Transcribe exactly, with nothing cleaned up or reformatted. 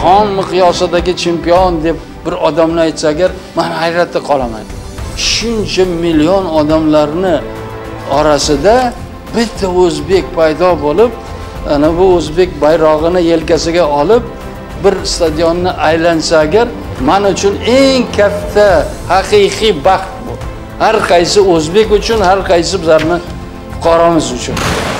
jahon miqyosidagi chempion deb bir odamni aytsa agar, men hayratda qolaman. Shuncha million odamlarni orasida bitta o'zbek paydo bo'lib, ana bu o'zbek bayrog'ini yelkasiga olib bir stadionni aylansa agar, men uchun eng katta haqiqiy baxt bu. Har qaysi o'zbek uchun, har qaysi bizlarning fuqaromiz uchun.